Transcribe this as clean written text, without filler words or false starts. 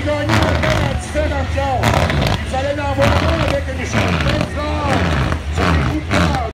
gagné la peine à 17 dans le quart. Il fallait l'envoyer avec une échelle.